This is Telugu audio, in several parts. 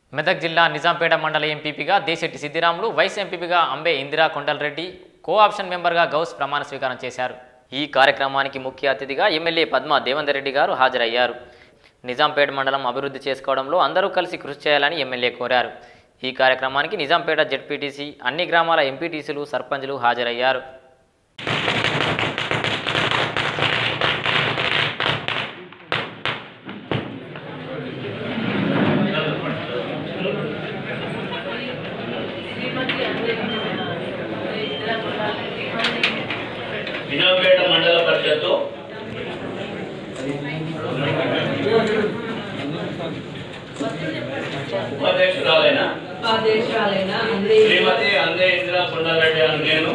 మెదక్ జిల్లా నిజాంపేట మండల ఎంపీపీగా దేశెట్టి సిద్దిరాములు, వైస్ ఎంపీపీగా అంబే ఇందిరా కొండలరెడ్డి, కో ఆప్షన్ మెంబర్గా గౌస్ ప్రమాణ స్వీకారం చేశారు. ఈ కార్యక్రమానికి ముఖ్య అతిథిగా ఎమ్మెల్యే పద్మా దేవేందర్ రెడ్డి గారు హాజరయ్యారు. నిజాంపేట మండలం అభివృద్ధి చేసుకోవడంలో అందరూ కలిసి కృషి చేయాలని ఎమ్మెల్యే కోరారు. ఈ కార్యక్రమానికి నిజాంపేట జెడ్పీటీసీ, అన్ని గ్రామాల ఎంపీటీసీలు, సర్పంచులు హాజరయ్యారు. నిజాంపేట మండల పరిషత్తు ఉపాధ్యక్షురాలైన శ్రీమతి అందే ఇందిరా కొండలరెడ్డి అని నేను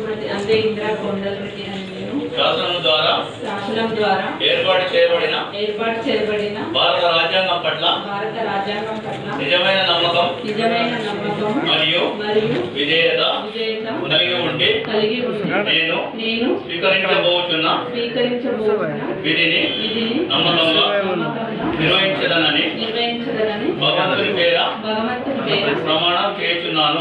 శాసనం ద్వారా ఏర్పాటు చేయబడిన భారత రాజ్యాంగం పట్ల నిజమైన నమ్మకం మరియు విధేయత కలిగి ఉండి నేను స్వీకరించబోతున్న విధిని నమ్మకంగా నిర్వహించదనని భగవంతుని పేర ప్రమాణం చేయుచున్నాను.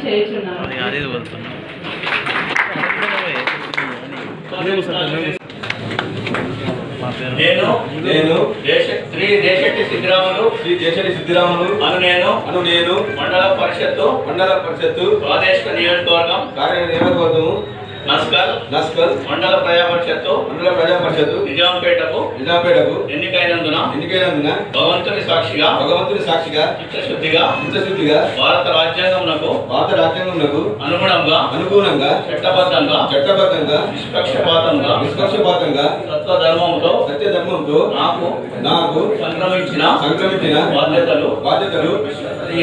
నేను శ్రీ దేశెట్టి సిద్దిరాములు అను నేను మండల పరిషత్తు ప్రాదేశిక నియోజకవర్గము నస్కల్ మండల ప్రజా పరిషత్తు నిజాంపేటకు ఎన్నికైనందున భగవంతుని సాక్షిగా చిత్తశుద్ధిగా భారత రాజ్యాంగమునకు అనుగుణంగా చట్టబద్ధంగా నిష్పక్షపాతంగా సత్యధర్మంతో నాకు సంక్రమించిన బాధ్యతలు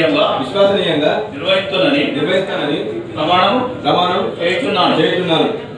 విశ్వసనీయంగా నిర్వహిస్తానని ప్రమాణం చేయుచున్నాను.